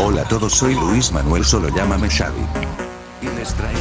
Hola a todos, soy Luis Manuel, solo llámame Xavi. Y les traigo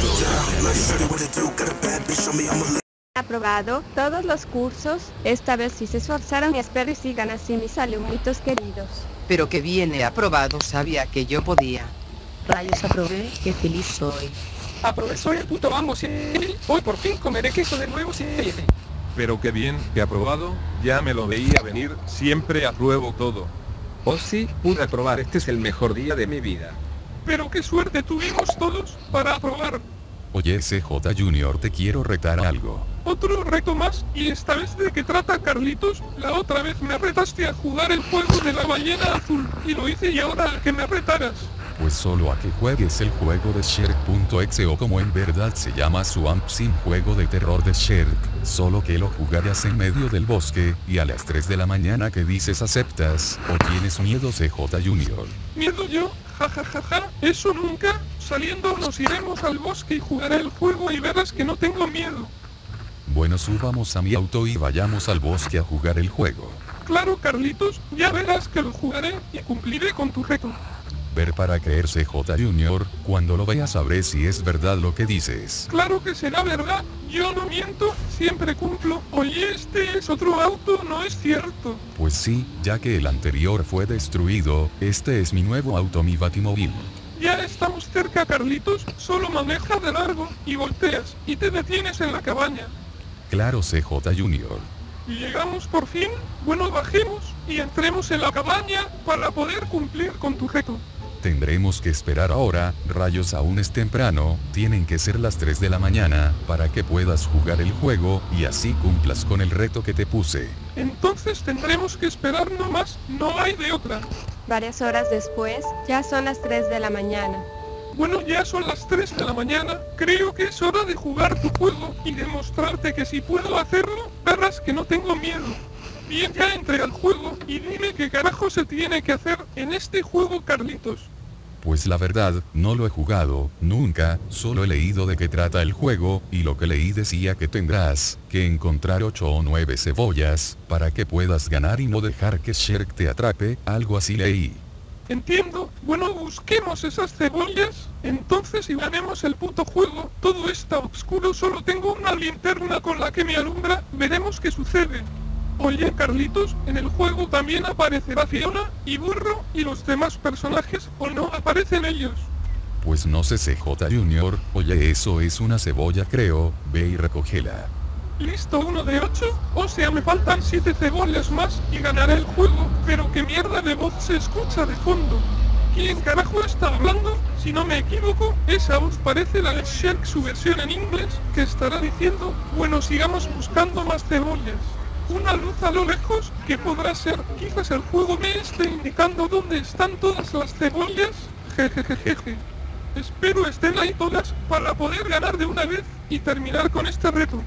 Aprobado todos los cursos, esta vez sí se esforzaron y espero y sigan así mis alumnitos queridos. Pero que viene aprobado, sabía que yo podía. Rayos, aprobé, qué feliz soy. Aprobé, soy el puto amo, sí. Hoy por fin comeré queso de nuevo, sí. Pero qué bien, que aprobado, ya me lo veía venir, siempre apruebo todo. Oh sí, pude aprobar, este es el mejor día de mi vida. Pero qué suerte tuvimos todos para aprobar. Oye CJ Junior, te quiero retar algo. Otro reto más, y esta vez de qué trata Carlitos. La otra vez me retaste a jugar el juego de la ballena azul, y lo hice y ahora a que me retaras. Pues solo a que juegues el juego de Sherk.exe o como en verdad se llama Swamp Sim, juego de terror de Sherk, solo que lo jugarás en medio del bosque, y a las 3 de la mañana que dices aceptas, o tienes miedo CJ Junior. ¿Miedo yo? Ja, eso nunca. Saliendo nos iremos al bosque y jugaré el juego y verás que no tengo miedo. Bueno, subamos a mi auto y vayamos al bosque a jugar el juego. Claro Carlitos, ya verás que lo jugaré y cumpliré con tu reto. Ver para creer CJ Junior, cuando lo veas sabré si es verdad lo que dices. Claro que será verdad, yo no miento, siempre cumplo. Oye, este es otro auto, ¿no es cierto? Pues sí, ya que el anterior fue destruido, este es mi nuevo auto, mi Batimóvil. Ya estamos cerca Carlitos, solo maneja de largo, y volteas, y te detienes en la cabaña. Claro CJ Junior. Y llegamos por fin, bueno bajemos, y entremos en la cabaña, para poder cumplir con tu reto. Tendremos que esperar ahora, rayos, aún es temprano, tienen que ser las 3 de la mañana, para que puedas jugar el juego, y así cumplas con el reto que te puse. Entonces tendremos que esperar nomás, no hay de otra. Varias horas después, ya son las 3 de la mañana. Bueno, ya son las 3 de la mañana, creo que es hora de jugar tu juego, y demostrarte que si puedo hacerlo, verás que no tengo miedo. Bien, ya entré al juego, y dime qué carajo se tiene que hacer en este juego Carlitos. Pues la verdad, no lo he jugado, nunca, solo he leído de qué trata el juego, y lo que leí decía que tendrás que encontrar 8 o 9 cebollas, para que puedas ganar y no dejar que Sherk te atrape, algo así leí. Entiendo, bueno busquemos esas cebollas, entonces y ganemos el puto juego, todo está oscuro, solo tengo una linterna con la que me alumbra, veremos qué sucede. Oye Carlitos, en el juego también aparecerá Fiona, y Burro, y los demás personajes, ¿o no aparecen ellos? Pues no sé CJ Junior, oye eso es una cebolla creo, ve y recógela. Listo, 1 de 8, o sea me faltan 7 cebollas más, y ganaré el juego, pero qué mierda de voz se escucha de fondo. ¿Quién carajo está hablando? Si no me equivoco, esa voz parece la de Sherk, su versión en inglés, que estará diciendo, bueno sigamos buscando más cebollas. Una luz a lo lejos, ¿qué podrá ser? Quizás el juego me esté indicando dónde están todas las cebollas. Jejejeje. Espero estén ahí todas, para poder ganar de una vez, y terminar con este reto.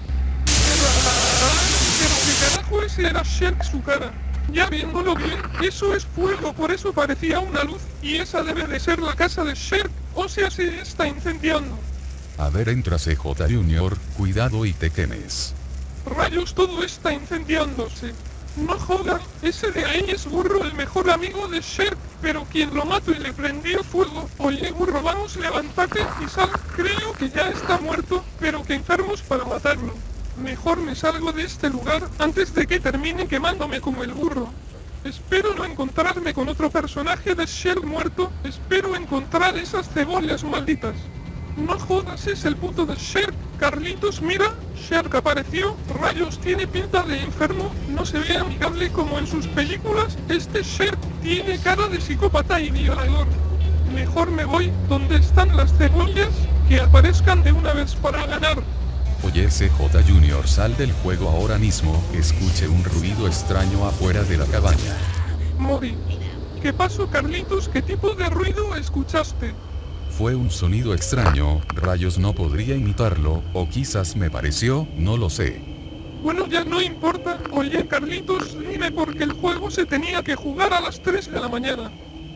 Pero qué carajo, ese era Sherk su cara. Ya viéndolo bien, eso es fuego, por eso parecía una luz, y esa debe de ser la casa de Sherk, o sea se está incendiando. A ver, entra CJ Junior, cuidado y te quemes. Rayos, todo está incendiándose. No jodan, ese de ahí es Burro, el mejor amigo de Sherk, pero quien lo mató y le prendió fuego. Oye Burro, vamos, levántate y sal, creo que ya está muerto, pero que enfermos para matarlo. Mejor me salgo de este lugar antes de que termine quemándome como el burro. Espero no encontrarme con otro personaje de Sherk muerto, espero encontrar esas cebollas malditas. No jodas, es el puto de Sherk. Carlitos, mira, Sherk apareció. Rayos, tiene pinta de enfermo, no se ve amigable como en sus películas. Este Sherk tiene cara de psicópata y violador. Mejor me voy, donde están las cebollas, que aparezcan de una vez para ganar. Oye CJ Junior, sal del juego ahora mismo, escuché un ruido extraño afuera de la cabaña. Morí. ¿Qué pasó Carlitos? ¿Qué tipo de ruido escuchaste? Fue un sonido extraño, rayos no podría imitarlo, o quizás me pareció, no lo sé. Bueno, ya no importa. Oye Carlitos, dime por qué el juego se tenía que jugar a las 3 de la mañana.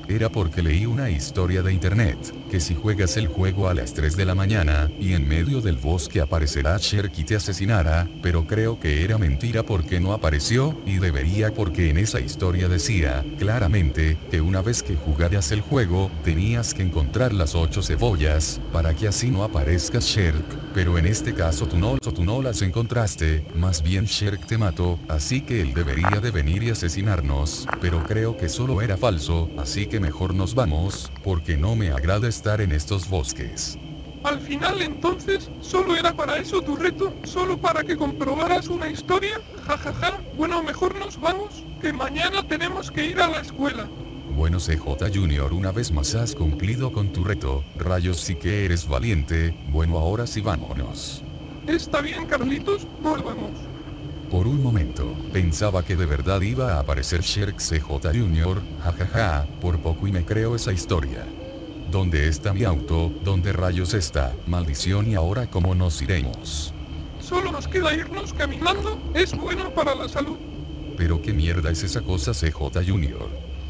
Era porque leí una historia de internet, que si juegas el juego a las 3 de la mañana, y en medio del bosque aparecerá Sherk y te asesinará, pero creo que era mentira porque no apareció, y debería porque en esa historia decía, claramente, que una vez que jugaras el juego, tenías que encontrar las 8 cebollas, para que así no aparezca Sherk, pero en este caso tú no las encontraste, más bien Sherk te mató, así que él debería de venir y asesinarnos, pero creo que solo era falso, así que mejor nos vamos, porque no me agrada estar en estos bosques. Al final entonces, ¿solo era para eso tu reto? ¿Solo para que comprobaras una historia? Jajaja, bueno mejor nos vamos, que mañana tenemos que ir a la escuela. Bueno CJ Junior, una vez más has cumplido con tu reto, rayos sí que eres valiente, bueno ahora sí vámonos. Está bien Carlitos, volvamos. Por un momento, pensaba que de verdad iba a aparecer Sherk CJ Junior, jajaja, por poco y me creo esa historia. ¿Dónde está mi auto? ¿Dónde rayos está? Maldición, y ahora cómo nos iremos. Solo nos queda irnos caminando, es bueno para la salud. Pero qué mierda es esa cosa CJ Junior.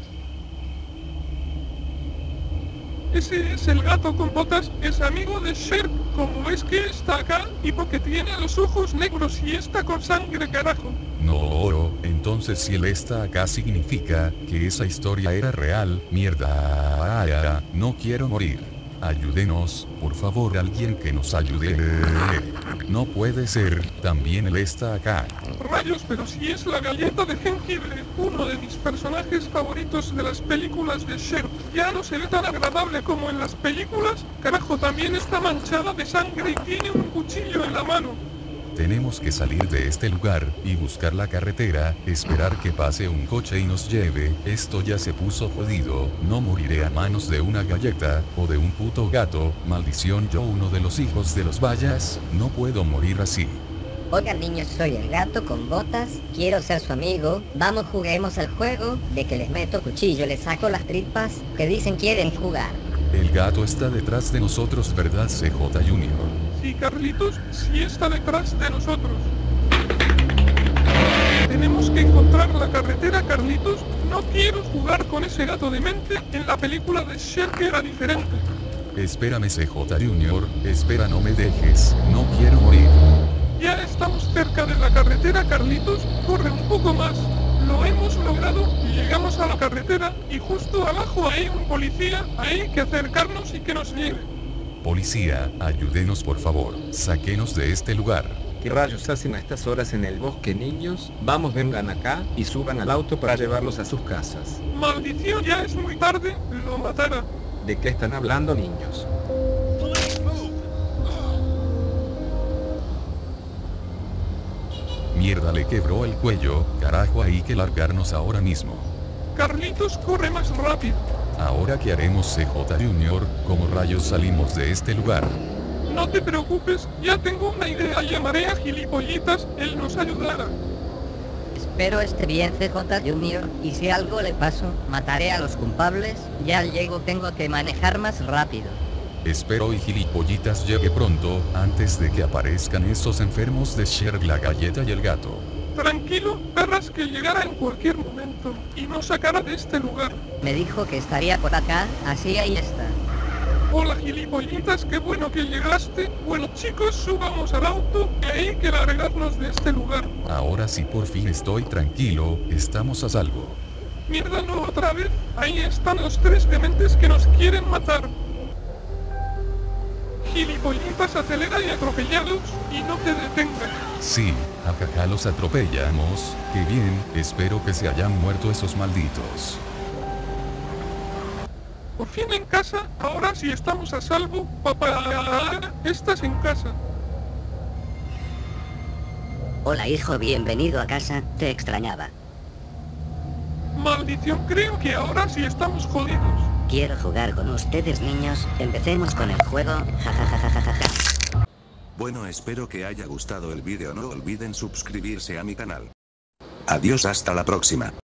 Ese es el gato con botas, es amigo de Sherk, como ves que está acá, y porque tiene los ojos negros y está con sangre carajo. No, entonces si él está acá significa que esa historia era real, mierda, no quiero morir. Ayúdenos, por favor alguien que nos ayude. No puede ser, también él está acá. Rayos, pero si es la galleta de jengibre, uno de mis personajes favoritos de las películas de Sherk. Ya no se ve tan agradable como en las películas, carajo, también está manchada de sangre y tiene un cuchillo en la mano. Tenemos que salir de este lugar, y buscar la carretera, esperar que pase un coche y nos lleve, esto ya se puso jodido, no moriré a manos de una galleta, o de un puto gato, maldición yo uno de los hijos de los Bayas, no puedo morir así. Oigan niños, soy el gato con botas, quiero ser su amigo, vamos juguemos al juego, de que les meto cuchillo, les saco las tripas, que dicen quieren jugar. El gato está detrás de nosotros, ¿verdad CJ Junior? Sí, Carlitos, sí está detrás de nosotros. Tenemos que encontrar la carretera, Carlitos. No quiero jugar con ese gato demente. En la película de Sherk era diferente. Espérame CJ Junior, espera, no me dejes, no quiero morir. Ya estamos cerca de la carretera, Carlitos. Corre un poco más. Lo hemos logrado, llegamos a la carretera y justo abajo hay un policía, hay que acercarnos y que nos lleve. Policía, ayúdenos por favor, sáquenos de este lugar. ¿Qué rayos hacen a estas horas en el bosque, niños? Vamos, vengan acá y suban al auto para llevarlos a sus casas. Maldición, ya es muy tarde, lo matará. ¿De qué están hablando, niños? Mierda, le quebró el cuello, carajo, hay que largarnos ahora mismo. Carlitos, corre más rápido. Ahora qué haremos CJ Junior, ¿cómo rayos salimos de este lugar? No te preocupes, ya tengo una idea, llamaré a Gilipollitas, él nos ayudará. Espero esté bien CJ Junior, y si algo le pasó, mataré a los culpables, ya llego, tengo que manejar más rápido. Espero y Gilipollitas llegue pronto, antes de que aparezcan esos enfermos de Sherk, la galleta y el gato. Tranquilo, perras, que llegará en cualquier momento, y nos sacará de este lugar. Me dijo que estaría por acá, así ahí está. Hola Gilipollitas, qué bueno que llegaste. Bueno chicos, subamos al auto, y hay que largarnos de este lugar. Ahora sí por fin estoy tranquilo, estamos a salvo. Mierda, no otra vez, ahí están los 3 dementes que nos quieren matar. Gilipollitas, acelera y atropellados, y no te detengas. Sí, jajaja, los atropellamos, qué bien, espero que se hayan muerto esos malditos. Por fin en casa, ahora sí estamos a salvo, papá, estás en casa. Hola hijo, bienvenido a casa, te extrañaba. Maldición, creo que ahora sí estamos jodidos. Quiero jugar con ustedes niños, empecemos con el juego, jajajajajaja. Bueno, espero que haya gustado el vídeo, no olviden suscribirse a mi canal. Adiós, hasta la próxima.